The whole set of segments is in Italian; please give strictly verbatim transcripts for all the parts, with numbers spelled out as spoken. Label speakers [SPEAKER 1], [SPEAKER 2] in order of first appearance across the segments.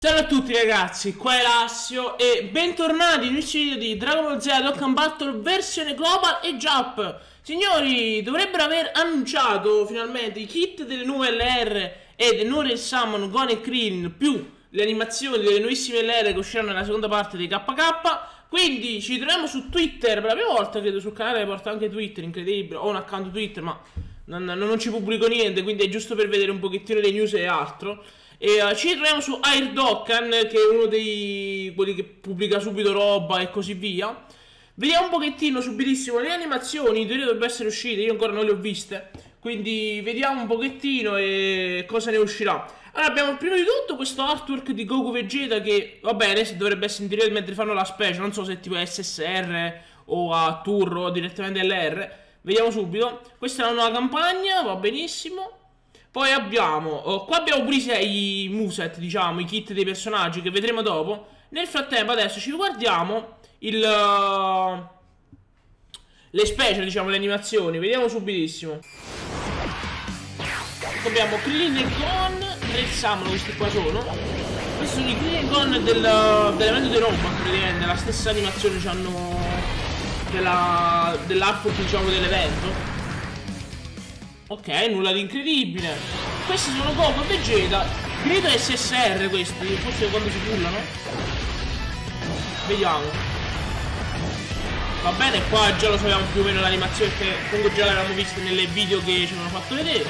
[SPEAKER 1] Ciao a tutti ragazzi, qua è Lassio e bentornati in questo video di Dragon Ball Z Dokkan Battle versione Global e Jump. Signori, dovrebbero aver annunciato finalmente i kit delle nuove L R e del nuovo Summon Gon e Krillin, più le animazioni delle nuovissime L R che usciranno nella seconda parte dei K K. Quindi ci troviamo su Twitter per la prima volta, credo, sul canale porta anche Twitter, incredibile. Ho un account Twitter ma non, non ci pubblico niente, quindi è giusto per vedere un pochettino le news e altro. E uh, ci troviamo su Air Dokkan, che è uno dei quelli che pubblica subito roba e così via. Vediamo un pochettino subitissimo le animazioni. In teoria dovrebbero essere uscite, io ancora non le ho viste, quindi vediamo un pochettino e cosa ne uscirà. Allora abbiamo prima di tutto questo artwork di Goku Vegeta che, va bene, dovrebbe essere in teoria mentre fanno la special, non so se tipo S S R o a Turro o direttamente L R. Vediamo subito. Questa è una nuova campagna, va benissimo. Poi abbiamo, oh, qua abbiamo pure i moveset, diciamo, i kit dei personaggi che vedremo dopo. Nel frattempo adesso ci guardiamo il, uh, le special, diciamo, le animazioni. Vediamo subitissimo. Abbiamo Krillin e Gon, Red Summon, questi qua sono. Questi sono i Krillin e Gon del, dell'evento di Roma, praticamente, la stessa animazione c'hanno dell'artwork, diciamo, dell'evento. Ok, nulla di incredibile. Questi sono Goku e Vegeta. Credo S S R questi, forse quando si pullano. Vediamo. Va bene, qua già lo sappiamo più o meno l'animazione, che comunque già l'avevamo vista nelle video che ci hanno fatto vedere.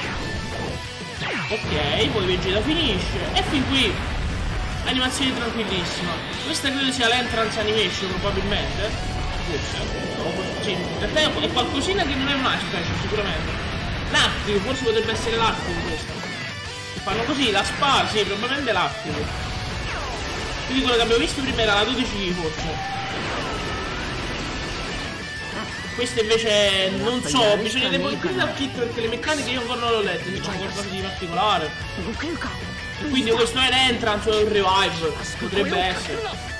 [SPEAKER 1] Ok, poi Vegeta finisce. E fin qui animazione tranquillissima. Questa credo sia l'entrance animation, probabilmente. Forse. No, sì, in realtà è qualcosina che non è mai special, sicuramente. L'attivo, forse potrebbe essere l'attivo questo. Fanno così, la spada, sì, probabilmente l'attivo. Quindi quello che abbiamo visto prima era la dodici forse. Questo invece non so, bisogna debolire dal kit perché le meccaniche io ancora non le ho lette, se c'è qualcosa di particolare. E quindi questo è l'entrance o un revive, potrebbe essere.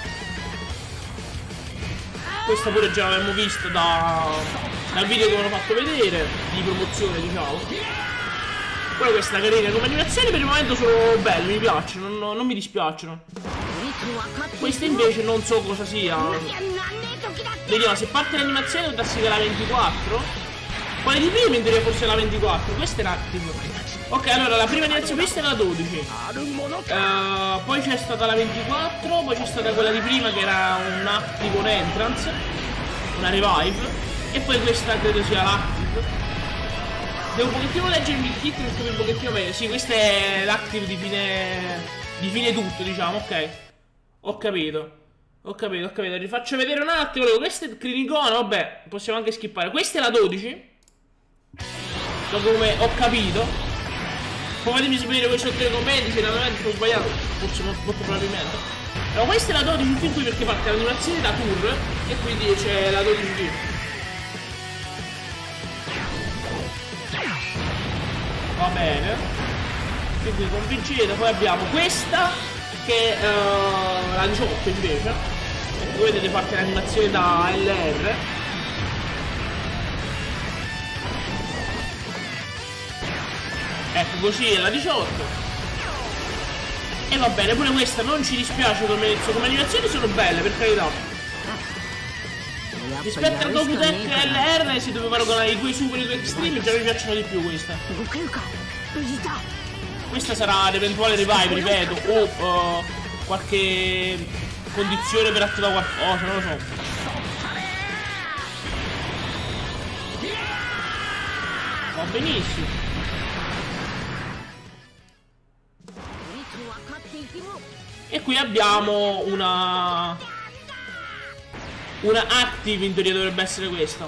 [SPEAKER 1] Questa pure già l'abbiamo visto da... dal video che mi hanno fatto vedere di promozione, diciamo. Poi questa carina come animazioni per il momento sono belle, mi piacciono, non, non mi dispiacciono. Questa invece non so cosa sia. Vediamo, se parte l'animazione dovrà essere la ventiquattro. Quale di prima in teoria forse la ventiquattro? Questa è l'active. Ok, allora la prima animazione, questa è la dodici. uh, Poi c'è stata la ventiquattro. Poi c'è stata quella di prima che era un active on entrance, una revive. E poi questa credo sia l'active. Devo un pochettino leggermi il kit per capire un pochettino meglio. Sì, questa è l'active di fine di fine tutto, diciamo, ok. Ho capito. Ho capito, ho capito. Rifaccio vedere un attimo. Questa è Krillin Gon, vabbè, possiamo anche skippare. Questa è la dodici. Da come ho capito. Poi fatemi sapere voi sotto nei commenti se veramente ho sbagliato. Forse molto, molto probabilmente. Allora questa è la dodici fin qui perché parte l'animazione da tour. E quindi c'è la dodici qui. Va bene. Quindi con Vegeta. Poi abbiamo questa che è uh, la diciotto invece. E voi vedete parte l'animazione da L R. Ecco, così è la diciotto. E va bene, pure questa non ci dispiace come, come animazioni, sono belle, per carità. Rispetto al Goku Tech L R si doveva paragonare i due super e i due extreme, già mi piacciono di più questa. Questa sarà l'eventuale revive, ripeto, o uh, qualche condizione per attivare qualcosa, non lo so. Va benissimo. E qui abbiamo una Una active, in teoria dovrebbe essere questa.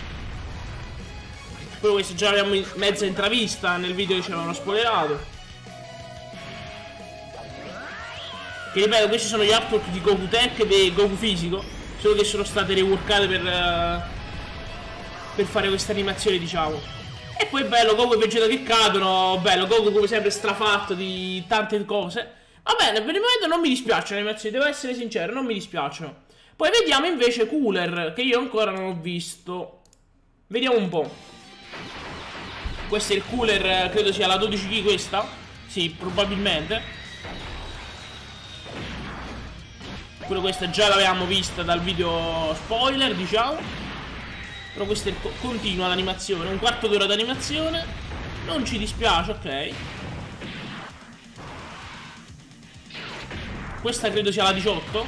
[SPEAKER 1] Poi questo già l'abbiamo in mezza intravista nel video che ci avevano spoilerato. Che ripeto, questi sono gli artwork di Goku Tech e di Goku Fisico, solo che sono state reworkate per uh, Per fare questa animazione, diciamo. E poi bello Goku e Vegeta che cadono. Bello Goku come sempre strafatto di tante cose. Va bene, per il momento non mi dispiacciono le animazioni, devo essere sincero, non mi dispiacciono. Poi vediamo invece Cooler, che io ancora non ho visto. Vediamo un po'. Questo è il Cooler, credo sia la dodici K questa. Sì, probabilmente. Pure questa già l'avevamo vista dal video spoiler, diciamo. Però questa co continua l'animazione. Un quarto d'ora d'animazione. Non ci dispiace, ok. Questa credo sia la diciotto.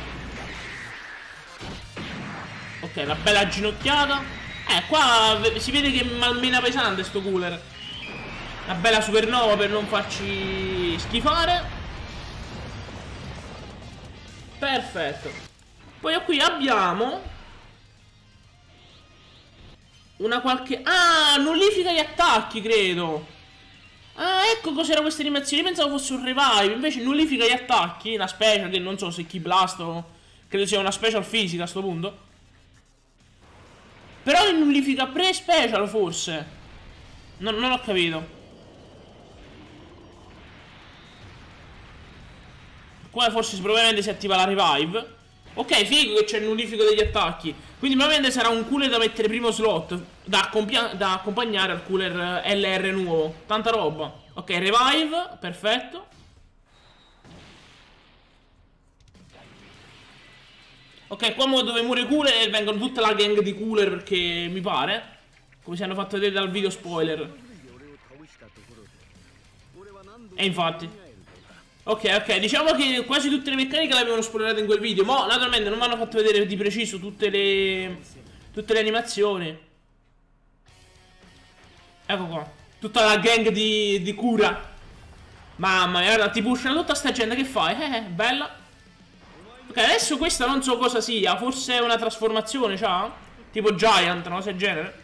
[SPEAKER 1] Ok, una bella ginocchiata. Eh, qua si vede che è malmena pesante sto cooler. Una bella supernova per non farci schifare. Perfetto. Poi qui abbiamo una qualche... Ah, nullifica gli attacchi, credo. Ah, ecco cos'era questa animazione. Io pensavo fosse un revive. Invece nullifica gli attacchi. Una special che non so se Ki Blast o... Credo sia una special fisica a sto punto. Però nullifica pre-special forse. Non, non ho capito. Qua forse probabilmente si attiva la revive. Ok, figo che c'è il nullifico degli attacchi. Quindi probabilmente sarà un cooler da mettere primo slot, da, da accompagnare al cooler L R nuovo. Tanta roba. Ok, revive, perfetto. Ok, qua dove muore cooler vengono tutta la gang di cooler, perché mi pare, come si hanno fatto vedere dal video spoiler. E infatti. Ok, ok, diciamo che quasi tutte le meccaniche le avevano spoilerate in quel video. Ma naturalmente non mi hanno fatto vedere di preciso tutte le Tutte le animazioni. Ecco qua. Tutta la gang di, di cura. Mamma mia, guarda, ti pushano tutta sta gente, che fai? Eh, eh, bella. Ok, adesso questa non so cosa sia. Forse è una trasformazione, c'ha? Tipo Giant, no? Se genere.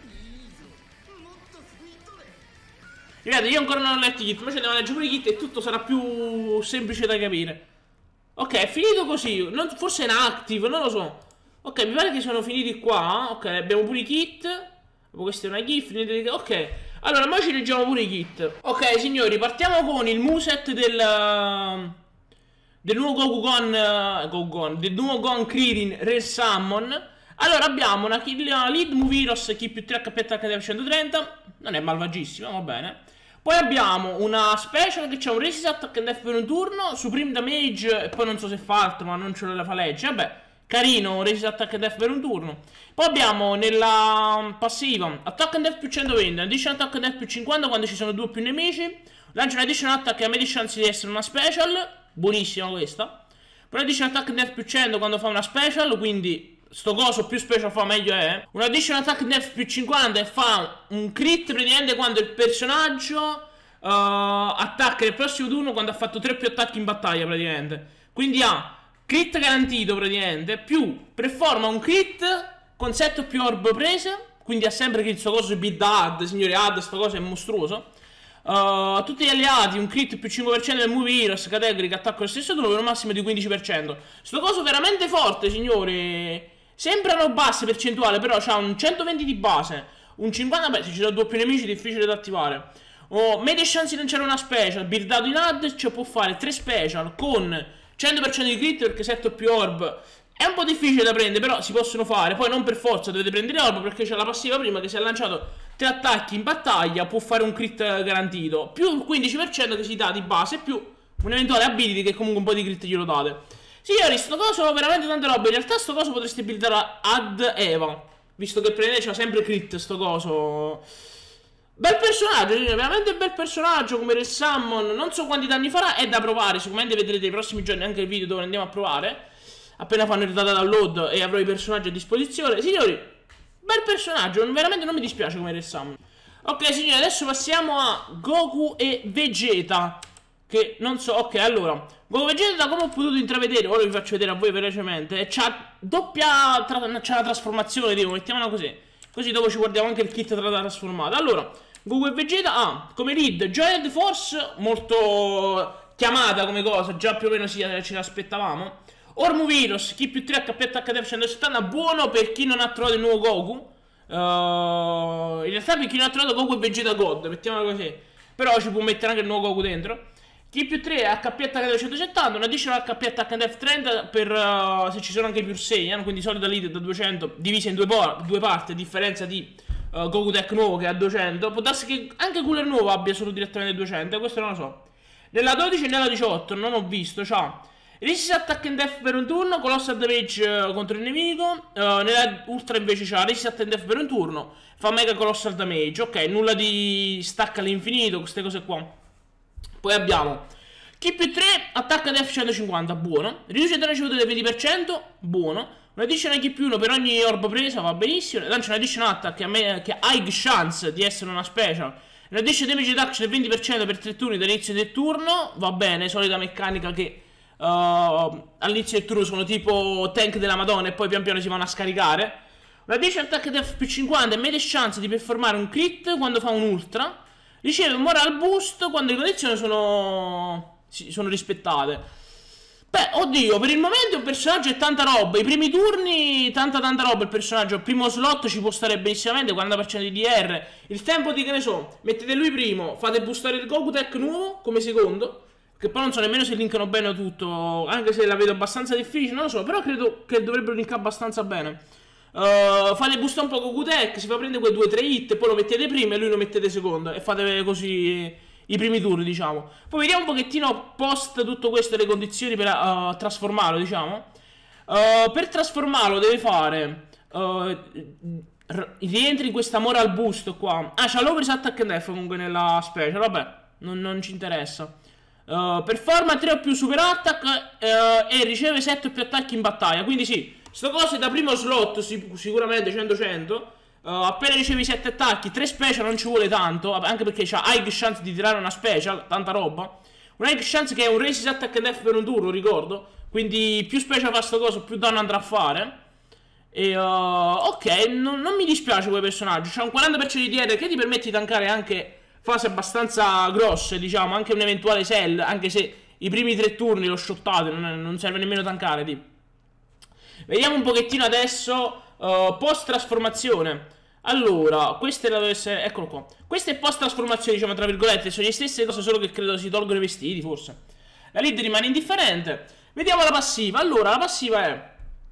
[SPEAKER 1] Vedete, io ancora non ho letto i kit, ma ce ne devo leggere pure i kit e tutto sarà più semplice da capire. Ok, è finito così. Non, forse è inactive, non lo so. Ok, mi pare che sono finiti qua. Ok, abbiamo pure i kit. Questa è una gif. Ok, allora, ora ci leggiamo pure i kit. Ok, signori, partiamo con il moveset del... Del nuovo Goku Gon... Uh, Goku Gon del nuovo Gon Krillin Rare Summon. Allora, abbiamo una, una lead Move Heroes Ki più tre H P attack centotrenta. Non è malvagissima, va bene. Poi abbiamo una special che c'è un resist attack and def per un turno, supreme damage e poi non so se fa altro, ma non ce lo fa legge. Vabbè, carino, resist attack and def per un turno. Poi abbiamo nella passiva attack and def più centoventi, additional attack and def più cinquanta quando ci sono due o più nemici. Lancia un additional attack e ha media chance di essere una special. Buonissima questa. Poi additional attack and def più cento quando fa una special, quindi sto coso più special fa meglio è. Un additional attack def più cinquanta e fa un crit praticamente quando il personaggio uh, attacca nel prossimo turno quando ha fatto tre più attacchi in battaglia praticamente. Quindi ha crit garantito praticamente, più performa un crit con sette o più orb prese. Quindi ha sempre crit, sto coso build ad, signori, ad, sto coso è mostruoso. Uh, tutti gli alleati un crit più cinque per cento del Move Heroes category che attacca lo stesso turno per un massimo di quindici per cento. Sto coso veramente forte, signori. Sembrano basse percentuali, però c'ha un centoventi di base, un cinquanta, beh, se ci sono due più nemici è difficile da attivare. Oh, media chance di lanciare una special, buildato in ad, cioè può fare tre special con cento per cento di crit perché sette o più orb. È un po' difficile da prendere, però si possono fare. Poi non per forza dovete prendere orb, perché c'è la passiva prima che se ha lanciato tre attacchi in battaglia può fare un crit garantito, più il quindici per cento che si dà di base, più un eventuale ability che comunque un po' di crit glielo date. Signori, sto coso sono veramente tante robe. In realtà sto coso potreste buildare ad Eva, visto che prende c'ha sempre crit sto coso. Bel personaggio, veramente bel personaggio come Rare Summon. Non so quanti danni farà, è da provare. Sicuramente vedrete i prossimi giorni anche il video dove andiamo a provare, appena fanno il data download e avrò i personaggi a disposizione. Signori, bel personaggio, veramente non mi dispiace come Rare Summon. Ok signori, adesso passiamo a Goku e Vegeta, che non so, ok, allora Goku Vegeta, da come ho potuto intravedere, ora vi faccio vedere a voi velocemente, c'ha doppia, c'ha la trasformazione, dico, mettiamola così, così dopo ci guardiamo anche il kit tra la trasformata. Allora, Goku e Vegeta ha ah, come lead Giant Force, molto chiamata come cosa, già più o meno si, ce l'aspettavamo. Ormu Virus, Ki più tre H P attack def centosettanta, buono per chi non ha trovato il nuovo Goku. uh, In realtà per chi non ha trovato Goku e Vegeta God, mettiamola così, però ci può mettere anche il nuovo Goku dentro. Ki più tre H P attack def centosettanta, un additional H P attack def trenta per uh, se ci sono anche i più sei, eh? Quindi solida lead da duecento, divisa in due, due parti, a differenza di uh, Goku Tech nuovo che ha duecento. Può darsi che anche Cooler nuovo abbia solo direttamente duecento, questo non lo so. Nella dodici e nella diciotto non ho visto, c'ha Resist Attack and Def per un turno, Colossal Damage contro il nemico. uh, Nella Ultra invece c'ha Resist Attack and Def per un turno, fa Mega Colossal Damage. Ok, nulla di stack all'infinito, queste cose qua. Poi abbiamo Chi più tre, attacca def centocinquanta, buono. Riduce il danno ricevuto del venti per cento, buono. Un additional Chi più uno per ogni orb presa, va benissimo. Lancia un additional attack che ha, me, che ha high chance di essere una special. Un additional damage reduction del venti per cento per tre turni dall'inizio del turno, va bene, solita meccanica che uh, all'inizio del turno sono tipo tank della Madonna e poi pian piano si vanno a scaricare. Un additional attack def più cinquanta e media chance di performare un crit quando fa un ultra. Riceve un moral boost quando le condizioni sono... Sì, sono rispettate. Beh, oddio, per il momento il personaggio è tanta roba. I primi turni, tanta tanta roba il personaggio. Il primo slot ci può stare benissimamente, quaranta per cento di D R. Il tempo di, che ne so, mettete lui primo, fate boostare il Goku Tech nuovo come secondo, che poi non so nemmeno se linkano bene tutto, anche se la vedo abbastanza difficile, non lo so. Però credo che dovrebbero linkare abbastanza bene. uh, Fate boostare un po' Goku Tech, si fa prendere quei due tre hit, poi lo mettete primo e lui lo mettete secondo. E fate così i primi turni, diciamo. Poi vediamo un pochettino post tutto questo le condizioni per uh, trasformarlo, diciamo. uh, Per trasformarlo deve fare uh, rientri in questa moral boost qua. Ah, c'ha l'over attack and def comunque nella special. Vabbè, non, non ci interessa. uh, Performa tre o più super attack uh, e riceve sette o più attacchi in battaglia. Quindi sì, sto cose da primo slot sic sicuramente cento cento. Uh, appena ricevi sette attacchi, tre special non ci vuole tanto, anche perché c'ha high chance di tirare una special, tanta roba. Un high chance che è un resist attack and def per un turno, ricordo. Quindi più special fa sto coso, più danno andrà a fare. E uh, ok, non, non mi dispiace quel personaggio. C'ha un quaranta per cento di D R che ti permette di tankare anche fasi abbastanza grosse, diciamo, anche un eventuale sell, anche se i primi tre turni lo shottate, non, non serve nemmeno tankare, tipo. Vediamo un pochettino adesso uh, post trasformazione. Allora, questa è la deve essere, eccolo qua. Questa è post trasformazione, diciamo tra virgolette. Sono le stesse cose, solo che credo si tolgono i vestiti, forse. La lead rimane indifferente. Vediamo la passiva. Allora, la passiva è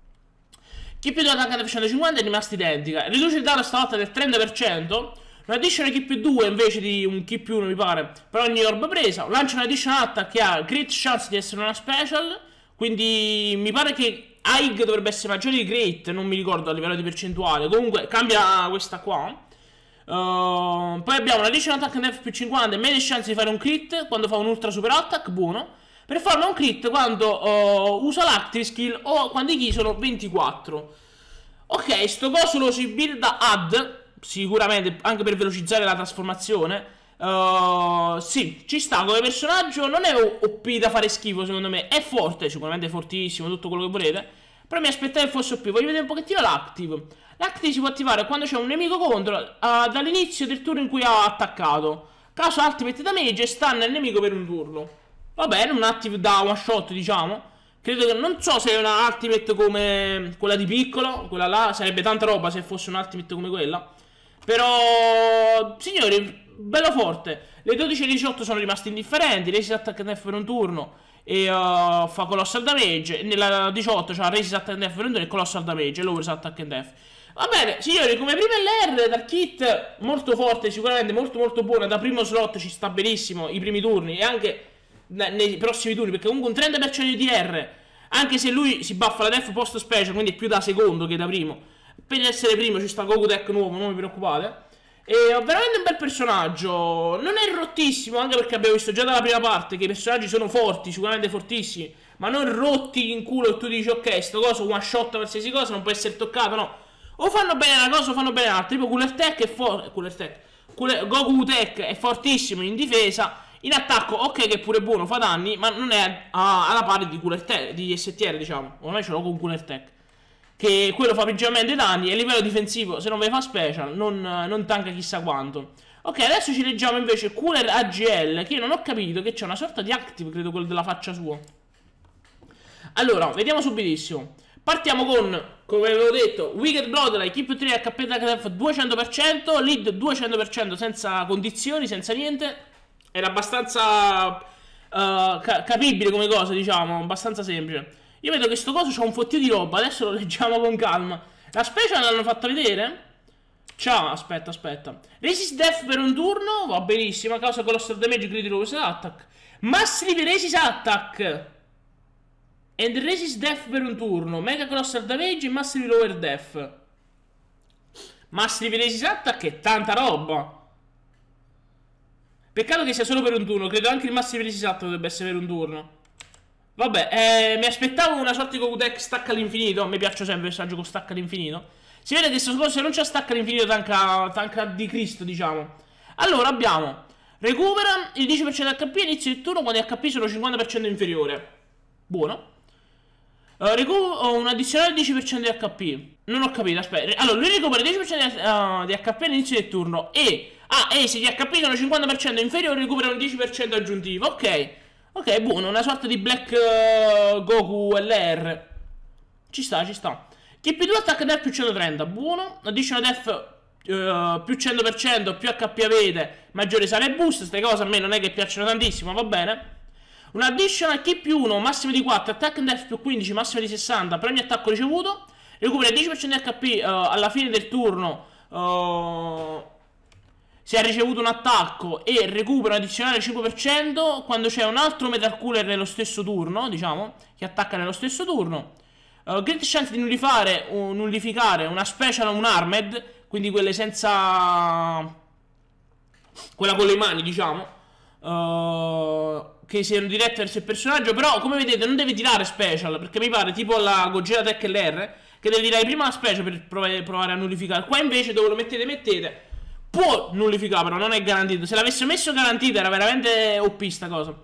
[SPEAKER 1] Chi più due attacca def centocinquanta è rimasta identica. Riduce il danno stavolta del trenta per cento. Un additional Chi più due invece di un Chi più uno, mi pare, per ogni orb presa. Lancia un additional attack che ha great chance di essere una special. Quindi mi pare che High dovrebbe essere maggiore di Great, non mi ricordo a livello di percentuale. Comunque cambia questa qua. uh, Poi abbiamo una additional attack def più cinquanta e meno chance di fare un crit quando fa un ultra super attack, buono. Per farlo un crit quando uh, usa l'active skill o quando i key sono ventiquattro. Ok, sto coso lo si builda add, sicuramente anche per velocizzare la trasformazione. Uh, sì, ci sta come personaggio. Non è O P da fare schifo, secondo me. È forte, sicuramente fortissimo, tutto quello che volete. Però mi aspettavo che fosse O P. Voglio vedere un pochettino l'active. L'active si può attivare quando c'è un nemico contro, uh, dall'inizio del turno in cui ha attaccato. Caso ultimate damage e stun il nemico per un turno. Va bene, un active da one shot, diciamo. Credo che, non so se è una ultimate come quella di piccolo. Quella là sarebbe tanta roba se fosse un ultimate come quella. Però, signori, bello forte. Le dodici e diciotto sono rimaste indifferenti. Resist attack and def per un turno e uh, fa colossal damage. Nella diciotto c'ha resist attack and def per un turno e colossal damage e l'over attack and def. Va bene, signori, come prima L R dal kit molto forte, sicuramente molto molto buona. Da primo slot ci sta benissimo i primi turni e anche nei prossimi turni, perché comunque un trenta per cento di D R, anche se lui si buffa la def post special, quindi è più da secondo che da primo. Per essere primo ci sta Goku Tech nuovo, non vi preoccupate. E è veramente un bel personaggio. Non è rottissimo, anche perché abbiamo visto già dalla prima parte che i personaggi sono forti, sicuramente fortissimi, ma non rotti in culo e tu dici ok, sto coso one shot qualsiasi cosa non può essere toccato, no. O fanno bene una cosa o fanno bene l'altra. Tipo Cooler Tech è forte, Cooler Tech Cooler... Goku Tech è fortissimo in difesa. In attacco ok che è pure buono, fa danni, ma non è ah, alla pari di Cooler Tech, di S T R, diciamo. Ormai ce l'ho con Cooler Tech, che quello fa principalmente danni e a livello difensivo, se non ve fa special, non, non tanca chissà quanto. Ok, adesso ci leggiamo invece Cooler A G L, che io non ho capito, che c'è una sorta di active, credo quello della faccia sua. Allora, vediamo subitissimo. Partiamo con, come avevo detto, Wicked Bloodline, Chi più tre H P Def duecento per cento, lead duecento per cento senza condizioni, senza niente. Era abbastanza uh, ca capibile come cosa, diciamo, abbastanza semplice. Io vedo che sto coso c'ha un fottio di roba, adesso lo leggiamo con calma. La special l'hanno fatta vedere? Ciao, aspetta, aspetta. Resist Def per un turno, va benissimo, a causa Colossal Damage, Critical Attack. Massive Resist Attack. And resist death per un turno. Mega Colossal Damage e Mastery Lower Death. Mastery Resist Attack è tanta roba. Peccato che sia solo per un turno. Credo anche il Mastery Resist Attack dovrebbe essere per un turno. Vabbè, eh, mi aspettavo una sorta di Goku Deck stack all'infinito. A me piace sempre il personaggio con stack all'infinito. Si vede che se non c'è stack all'infinito tanca, tanca di Cristo, diciamo. Allora abbiamo recupera il dieci per cento H P all'inizio del turno quando gli H P sono cinquanta per cento inferiore. Buono. Uh, recupero un addizionale dieci per cento di H P. Non ho capito, aspetta. Allora, lui recupera il dieci per cento di, uh, di H P all'inizio del turno. E ah, e se gli H P sono cinquanta per cento inferiore, recupera un dieci per cento aggiuntivo. Ok. Ok, buono. Una sorta di Black uh, Goku L R. Ci sta, ci sta. T P due Attack Death più centotrenta. Buono. Additional Death uh, più cento per cento. Più H P avete, maggiore sale boost. Queste cose a me non è che piacciono tantissimo, va bene. Un additional K più uno, massimo di quattro, attack and death più quindici, massimo di sessanta per ogni attacco ricevuto. Recupera il dieci per cento di H P uh, alla fine del turno uh, se ha ricevuto un attacco. E recupera un addizionale cinque per cento quando c'è un altro Metal Cooler nello stesso turno, diciamo, che attacca nello stesso turno. uh, Great chance di nullificare, uh, nullificare una special o un armed, quindi quelle senza... quella con le mani, diciamo, uh, che siano dirette verso il personaggio. Però come vedete non deve tirare special, perché mi pare tipo la Gogeta Tech L R che deve tirare prima la special per provare, provare a nullificare. Qua invece dove lo mettete mettete può nullificare, però non è garantito. Se l'avesse messo garantito era veramente O P sta cosa.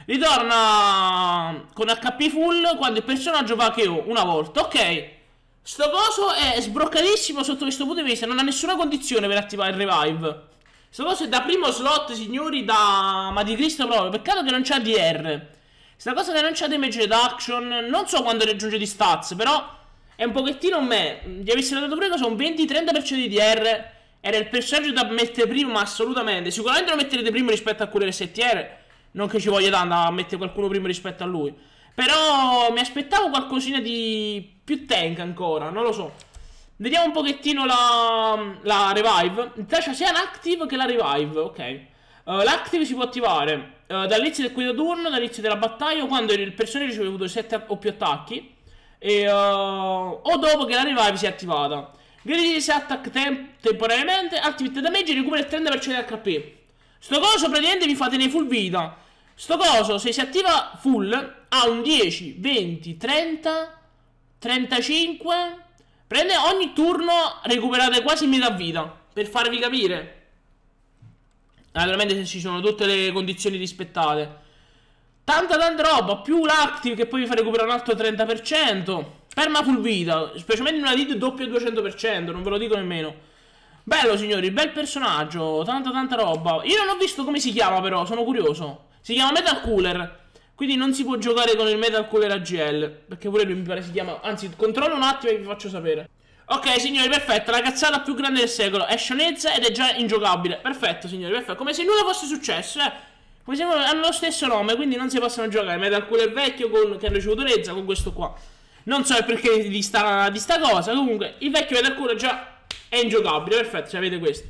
[SPEAKER 1] Ritorna con H P full quando il personaggio va K O una volta. Ok, sto coso è sbroccatissimo sotto questo punto di vista. Non ha nessuna condizione per attivare il revive. Sto cosa è da primo slot, signori, da... ma di Cristo proprio. Peccato che non c'ha D R. Sta cosa che non c'ha damage reduction. Non so quando raggiunge di stats, però è un pochettino me. Gli avessero dato prima sono venti trenta per cento di D R. Era il personaggio da mettere primo, ma assolutamente. Sicuramente lo metterete primo rispetto a quello del S T R. Non che ci voglia tanto a mettere qualcuno primo rispetto a lui. Però mi aspettavo qualcosina di più tank ancora, non lo so. Vediamo un pochettino la, la revive. C'è sia l'active che la revive, ok. uh, L'active si può attivare uh, dall'inizio del quinto turno, dall'inizio della battaglia, quando il personaggio ha ricevuto sette o più attacchi, e, uh, o dopo che la revive si è attivata. Greatest attack temp temporaneamente, activate damage e recupera il trenta per cento di H P. Sto coso praticamente vi fa tenere full vita. Sto coso se si attiva full ha un dieci, venti, trenta, trentacinque. Prende ogni turno recuperate quasi metà vita. Per farvi capire. Naturalmente se ci sono tutte le condizioni rispettate. Tanta tanta roba. Più l'active che poi vi fa recuperare un altro trenta per cento. Perma full vita. Specialmente in una lead doppia duecento per cento. Non ve lo dico nemmeno. Bello signori, bel personaggio. Tanta tanta roba. Io non ho visto come si chiama però, sono curioso. Si chiama Metal Cooler. Quindi non si può giocare con il Metal Cooler A G L. Perché pure lui mi pare si chiama. Anzi, controllo un attimo e vi faccio sapere. Ok signori, perfetto. La cazzata più grande del secolo. È scienezza ed è già ingiocabile. Perfetto signori, perfetto. Come se nulla fosse successo, eh. Come se hanno lo stesso nome, quindi non si possono giocare. Metal Cooler vecchio con, che ha ricevuto Rezza con questo qua. Non so il perché di sta, di sta cosa. Comunque il vecchio Metal Cooler già è ingiocabile. Perfetto, cioè avete questo.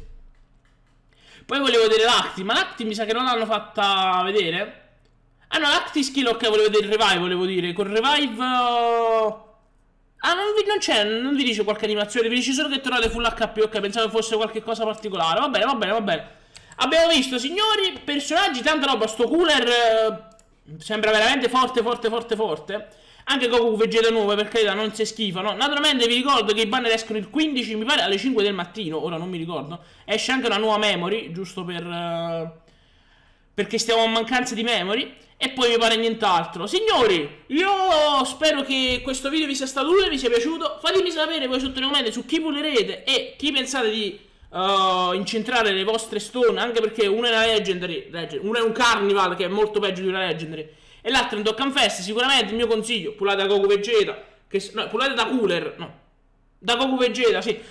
[SPEAKER 1] Poi volevo vedere l'Acti. Ma l'Acti mi sa che non l'hanno fatta vedere. Ah no, l'Acti skill, ok, volevo vedere il revive, volevo dire. Con revive... Uh... Ah, non, vi, non c'è, non vi dice qualche animazione, vi dice solo che tornate full H P, ok, pensavo fosse qualche cosa particolare. Va bene, va bene, va bene. Abbiamo visto, signori, personaggi, tanta roba. Sto cooler uh, sembra veramente forte, forte, forte, forte. Anche Goku Vegeta nuove, per carità, non si schifano. Naturalmente vi ricordo che i banner escono il quindici, mi pare alle cinque del mattino, ora non mi ricordo. Esce anche una nuova memory, giusto per... Uh, perché stiamo a mancanza di memory. E poi mi pare nient'altro. Signori, io spero che questo video vi sia stato utile, vi sia piaciuto. Fatemi sapere voi sotto nei commenti su chi pulerete e chi pensate di uh, incentrare le vostre stone. Anche perché una è una legendary, legendary, una è un carnival che è molto peggio di una legendary, e l'altro è un Dokkan Fest. Sicuramente il mio consiglio, pullate da Goku Vegeta, che, no, pullate da Cooler, no, da Goku Vegeta, sì.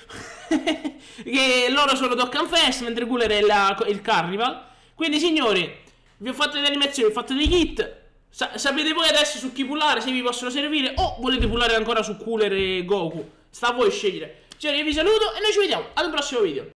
[SPEAKER 1] Che loro sono Dokkan Fest, mentre Cooler è la, il carnival. Quindi signori, vi ho fatto delle animazioni, vi ho fatto dei kit. Sa sapete voi adesso su chi pullare, se vi possono servire, o volete pullare ancora su Cooler e Goku. Sta a voi scegliere. Signori, io vi saluto e noi ci vediamo al prossimo video.